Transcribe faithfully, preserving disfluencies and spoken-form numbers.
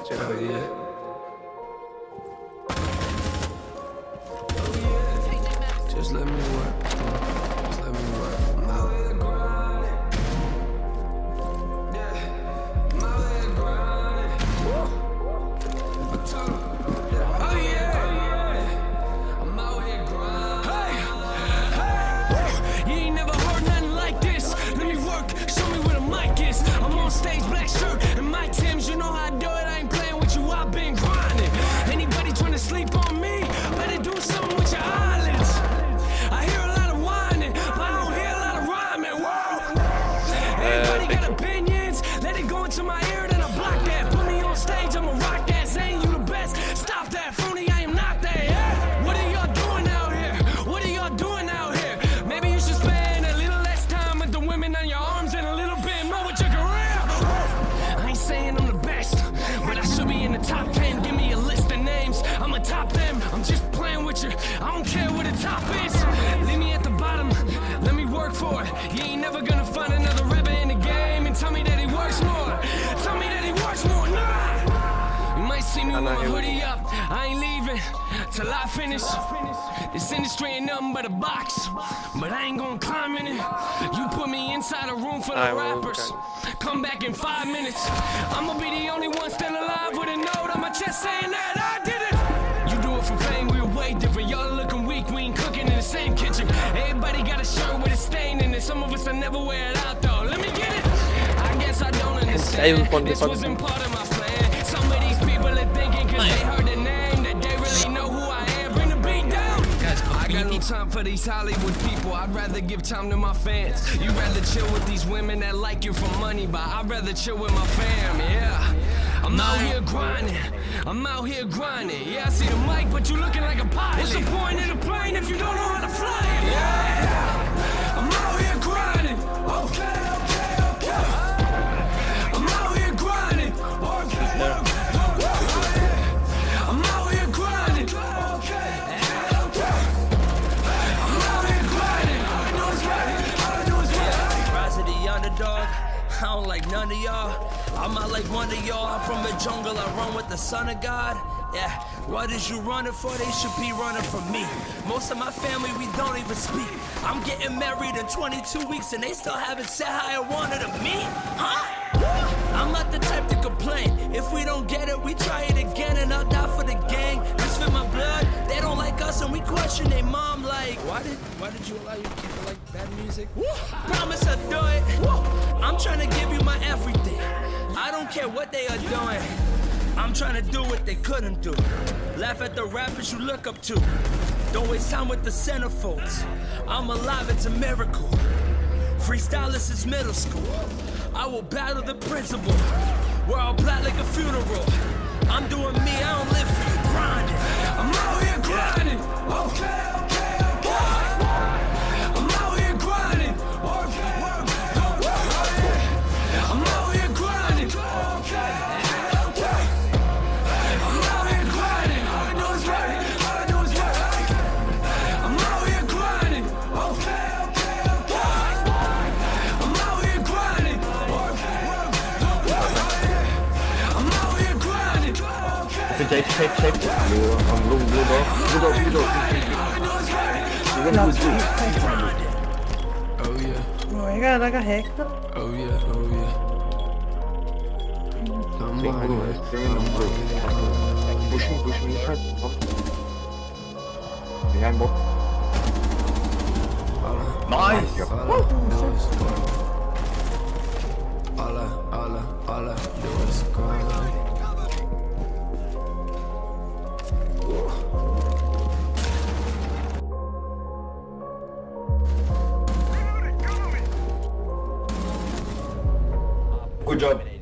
Check it out, yeah. Just let me work. Just let me work. I'm out here grinding. Yeah. I'm out here grinding. Woo. Oh yeah. I'm out here grinding. Hey, hey. You ain't never heard nothing like this. Let me work. Show me where the mic is. I'm on stage, black shirt and my Timbs. You know how I do it. I ain't playing with you. I've been grinding. Anybody trying to sleep on me, better do something with your eyelids. I hear a lot of whining, but I don't hear a lot of rhyming. Whoa. Everybody got opinions. Let it go into my ear, then I block that. Put me on stage, I'ma rock that. Saying you the best. Stop that, phony. I am not that. Yeah. What are y'all doing out here? What are y'all doing out here? Maybe you should spend a little less time with the women on your arms and a little bit more with your career. I ain't saying I'm the best, but I should be in the top ten. Give me a list of names. I'ma top them. I'm just playing with you. I don't care what the top is. Leave me at the bottom. Let me work for it. You ain't never gonna find another rapper in the game and tell me that he works more. Tell me that he works more. Nah. You might see me with my hoodie up. I ain't leaving till I finish. This industry ain't nothing but a box, but I ain't gonna climb in it. You put me inside a room full of rappers. Come back in five minutes. I'ma be the only one still alive with a note on my chest saying that I did it. You do it for fame, we're way different. Y'all looking weak, we ain't cooking in the same kitchen. Everybody got a shirt with a stain in it. Some of us will never wear it out though. Let me get it. I guess I don't understand. This wasn't part of my plan. Some of these people are thinking cause they heard the name that they really know who I am. Bring the beat down. I got no time for these Hollywood people. I'd rather give time to my fans. You rather chill with these women that like you for money, but I'd rather chill with my fam, yeah. I'm out here grinding. I'm out here grinding. Yeah, I see the mic, but you looking like a pilot. What's the point of the plane if you don't know how to fly it? Yeah. I'm out here grinding. Okay, okay, okay. I'm out here grinding. Okay, okay, okay. I'm out here grinding. Okay, okay. I'm out here grinding. All I do is right. All I do is right. Rise of the underdog. I don't like none of y'all. I'm not like one of y'all. I'm from the jungle. I run with the son of God. Yeah, what is you running for? They should be running from me. Most of my family, we don't even speak. I'm getting married in twenty-two weeks and they still haven't said how I wanted to meet. Huh? I'm not the type to complain. If we don't get it, we try it again and I'll die for the gang. This for my blood. They don't like us and we question their mom like, why did why did you allow your kid to like bad music? Promise I'll do it. I'm trying to give you my everything. I don't care what they are doing. I'm trying to do what they couldn't do. Laugh at the rappers you look up to. Don't waste time with the centerfolds. I'm alive, it's a miracle. Freestylers is middle school. I will battle the principal. We're all black like a funeral. I'm doing me, I don't live for you grinding. I'm out here grinding. Okay, okay, okay. I'm out here grinding. Okay, okay. I'm out here grinding. Okay, okay. I'm out here grinding. All I do is right. All I do is right. I'm out here grinding. Okay, okay, okay. I'm out here grinding. Okay, okay. I'm out here grinding. Trên chạy chạy chạy lùa ông lùa lùa đó lùa đó lùa đó 이건 뭐지? Oh yeah. Oh, 얘가 핵. Oh yeah. Oh yeah. I'm out here. Pushing pushing me hard. Behind bot. Nice. All I, all I, all I do is grind. Good job.